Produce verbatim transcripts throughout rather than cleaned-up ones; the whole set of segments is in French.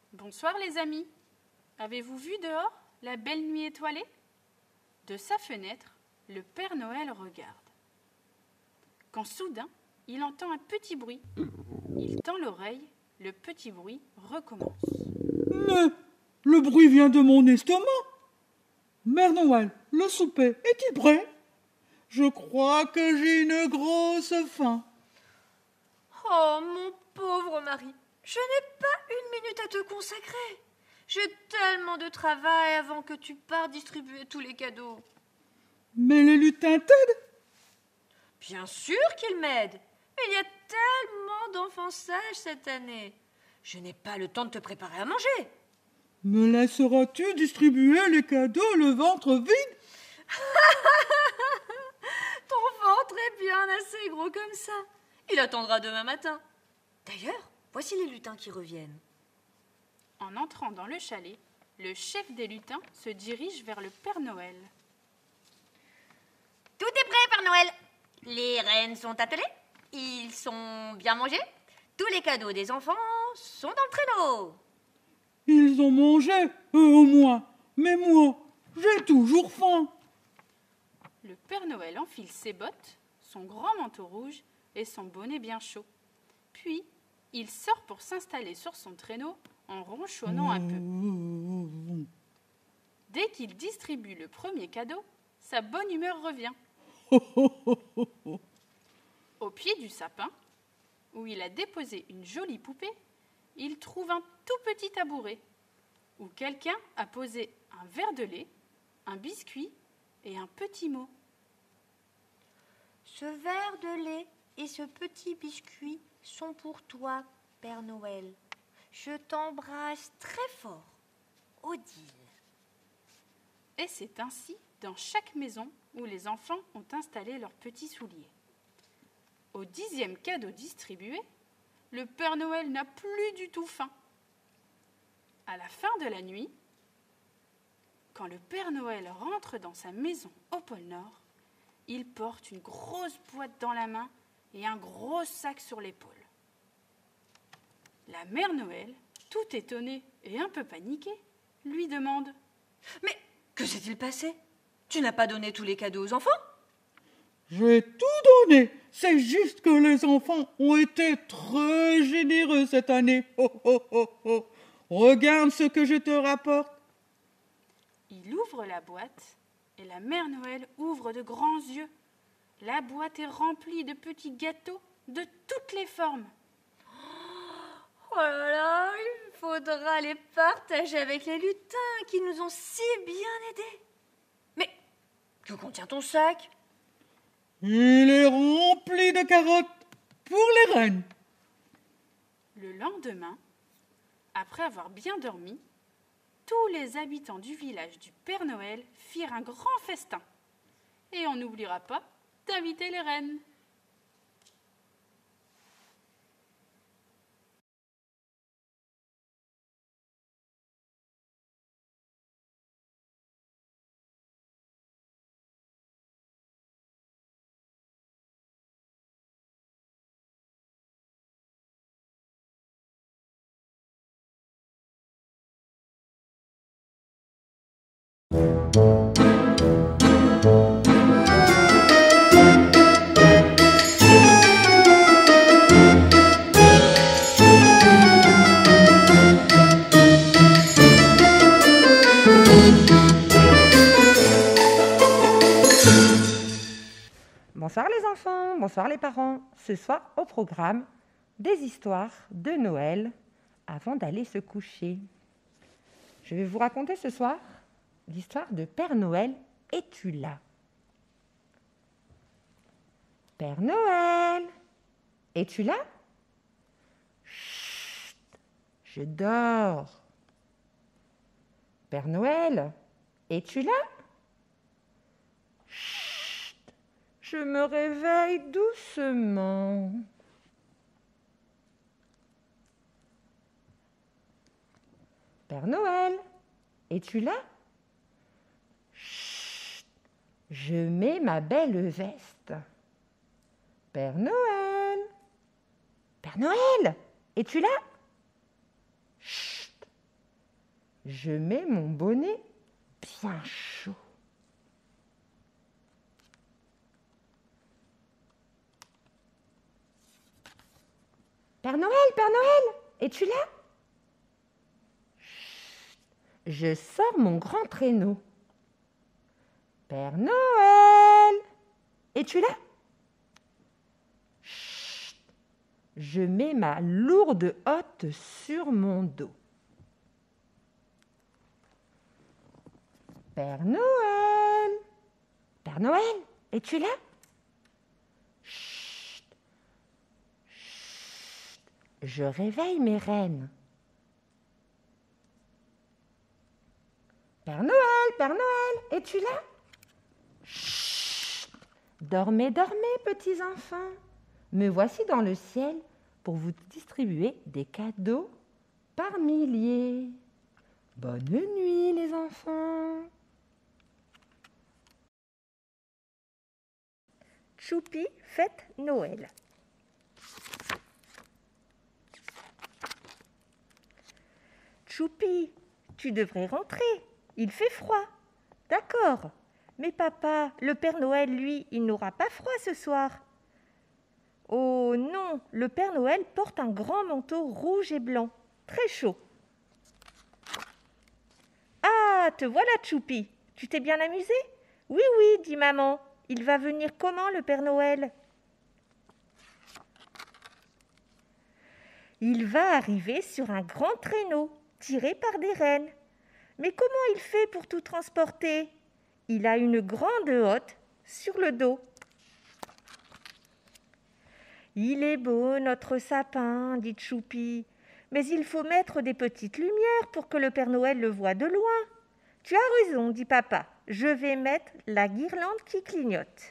Bonsoir les amis. Avez-vous vu dehors la belle nuit étoilée? De sa fenêtre, le Père Noël regarde. Quand soudain, il entend un petit bruit. Il tend l'oreille, le petit bruit recommence. Mais le bruit vient de mon estomac. Mère Noël, le souper est-il prêt? Je crois que j'ai une grosse faim. Oh, mon pauvre mari, je n'ai pas une minute à te consacrer. J'ai tellement de travail avant que tu partes distribuer tous les cadeaux. Mais les lutins t'aident? Bien sûr qu'ils m'aident. Mais il y a tellement d'enfants sages cette année. Je n'ai pas le temps de te préparer à manger. Me laisseras-tu distribuer les cadeaux le ventre vide? Ton ventre est bien assez gros comme ça. Il attendra demain matin. D'ailleurs, voici les lutins qui reviennent. En entrant dans le chalet, le chef des lutins se dirige vers le Père Noël. Tout est prêt, Père Noël. Les rennes sont attelées. Ils sont bien mangés. Tous les cadeaux des enfants sont dans le traîneau. Ils ont mangé, eux au moins. Mais moi, j'ai toujours faim. Le Père Noël enfile ses bottes, son grand manteau rouge et son bonnet bien chaud. Puis, il sort pour s'installer sur son traîneau en ronchonnant un peu. Dès qu'il distribue le premier cadeau, sa bonne humeur revient. Au pied du sapin, où il a déposé une jolie poupée, il trouve un tout petit tabouret, où quelqu'un a posé un verre de lait, un biscuit et un petit mot. Ce verre de lait et ce petit biscuit sont pour toi, Père Noël. Je t'embrasse très fort. Odile. Et c'est ainsi dans chaque maison où les enfants ont installé leurs petits souliers. Au dixième cadeau distribué, le Père Noël n'a plus du tout faim. À la fin de la nuit, quand le Père Noël rentre dans sa maison au pôle Nord, il porte une grosse boîte dans la main et un gros sac sur l'épaule. La mère Noël, tout étonnée et un peu paniquée, lui demande « Mais que s'est-il passé? Tu n'as pas donné tous les cadeaux aux enfants? » J'ai tout donné. C'est juste que les enfants ont été très généreux cette année. Oh, oh, oh, oh. Regarde ce que je te rapporte. Il ouvre la boîte et la mère Noël ouvre de grands yeux. La boîte est remplie de petits gâteaux de toutes les formes. Oh là là, il faudra les partager avec les lutins qui nous ont si bien aidés. Mais que contient ton sac? Il est rempli de carottes pour les rennes. Le lendemain, après avoir bien dormi, tous les habitants du village du Père Noël firent un grand festin. Et on n'oubliera pas d'inviter les rennes. Bonsoir les enfants, bonsoir les parents. Ce soir au programme, des histoires de Noël avant d'aller se coucher. Je vais vous raconter ce soir l'histoire de Père Noël, es-tu là? Père Noël, es-tu là? Chut, je dors. Père Noël, es-tu là? Je me réveille doucement. Père Noël, es-tu là? Chut, je mets ma belle veste. Père Noël, Père Noël, es-tu là? Chut, Je mets mon bonnet bien chaud. Père Noël, Père Noël, es-tu là? Chut, je sors mon grand traîneau. Père Noël, es-tu là? Chut, je mets ma lourde hotte sur mon dos. Père Noël, Père Noël, es-tu là? Chut, chut, je réveille mes reines. Père Noël, Père Noël, es-tu là? Chut, dormez, dormez, petits enfants. Me voici dans le ciel pour vous distribuer des cadeaux par milliers. Bonne nuit, les enfants. Choupi fête Noël. Choupi, tu devrais rentrer. Il fait froid. D'accord. Mais papa, le Père Noël, lui, il n'aura pas froid ce soir. Oh non, le Père Noël porte un grand manteau rouge et blanc, très chaud. Ah, te voilà, Choupi. Tu t'es bien amusé? Oui, oui, dit maman. Il va venir comment, le Père Noël? Il va arriver sur un grand traîneau, tiré par des rennes. Mais comment il fait pour tout transporter? Il a une grande hotte sur le dos. Il est beau, notre sapin, dit Choupi, mais il faut mettre des petites lumières pour que le Père Noël le voie de loin. Tu as raison, dit papa. Je vais mettre la guirlande qui clignote.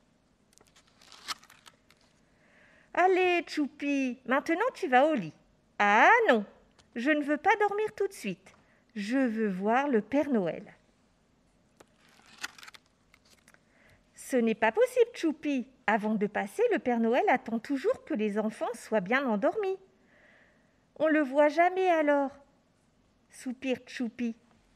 Allez, Choupi, maintenant tu vas au lit. Ah non, je ne veux pas dormir tout de suite. Je veux voir le Père Noël. Ce n'est pas possible, Choupi. Avant de passer, le Père Noël attend toujours que les enfants soient bien endormis. On ne le voit jamais alors, soupire Choupi.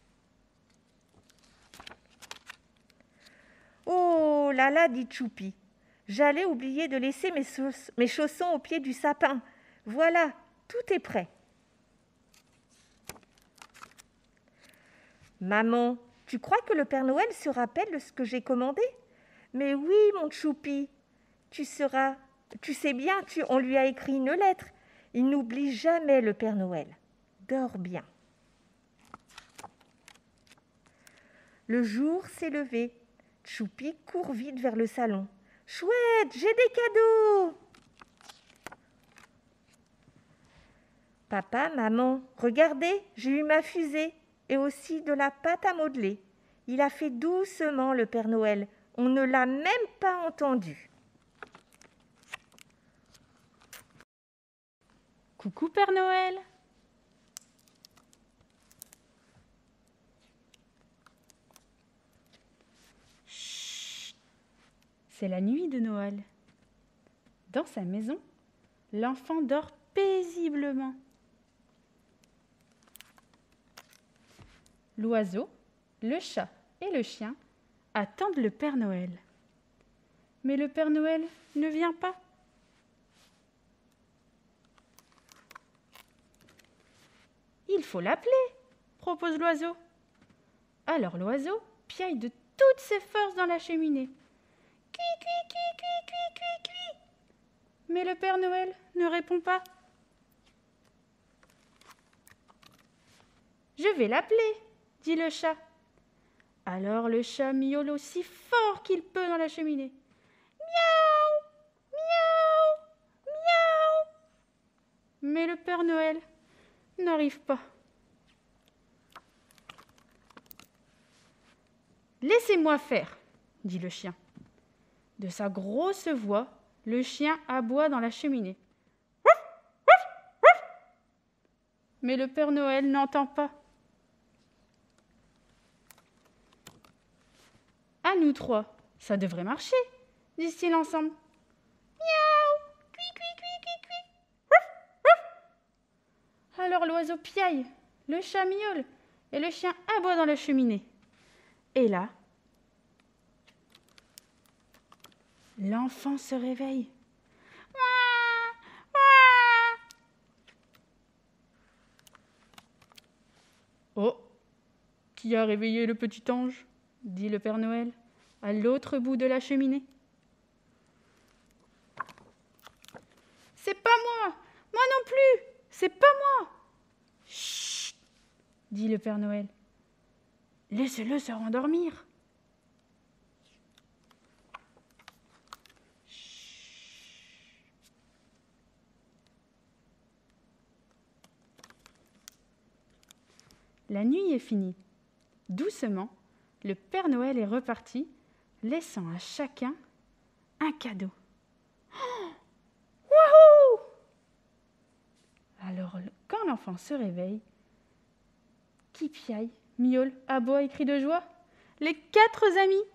Oh là là, dit Choupi, j'allais oublier de laisser mes, chauss- mes chaussons au pied du sapin. Voilà, tout est prêt. Maman, tu crois que le Père Noël se rappelle de ce que j'ai commandé? Mais oui, mon Choupi, tu seras, tu sais bien, tu, on lui a écrit une lettre. Il n'oublie jamais le Père Noël. Dors bien. Le jour s'est levé. Choupi court vite vers le salon. Chouette, j'ai des cadeaux! Papa, maman, regardez, j'ai eu ma fusée et aussi de la pâte à modeler. Il a fait doucement le Père Noël. On ne l'a même pas entendu. Coucou Père Noël. Chut. C'est la nuit de Noël. Dans sa maison, l'enfant dort paisiblement. L'oiseau, le chat et le chien attendent le Père Noël. Mais le Père Noël ne vient pas. Il faut l'appeler, propose l'oiseau. Alors l'oiseau piaille de toutes ses forces dans la cheminée. Cui, cui, cui, cui, cui, cui, cui. Mais le Père Noël ne répond pas. Je vais l'appeler, dit le chat. Alors le chat miaule aussi fort qu'il peut dans la cheminée. Miaou, miaou, miaou. Mais le Père Noël n'arrive pas. Laissez-moi faire, dit le chien. De sa grosse voix, le chien aboie dans la cheminée. Mais le Père Noël n'entend pas. À nous trois, ça devrait marcher, disent-ils ensemble. Miaou, cui, cui, cui, cui, cui. Alors l'oiseau piaille, le chat miaule, et le chien aboie dans la cheminée. Et là, l'enfant se réveille. Oh, qui a réveillé le petit ange? Dit le Père Noël, à l'autre bout de la cheminée. C'est pas moi, moi non plus, c'est pas moi. Chut, dit le Père Noël. Laissez-le se rendormir. La nuit est finie. Doucement, le Père Noël est reparti, laissant à chacun un cadeau. Oh, wouhou! Alors, quand l'enfant se réveille, qui piaille, miaule, aboie et crie de joie, les quatre amis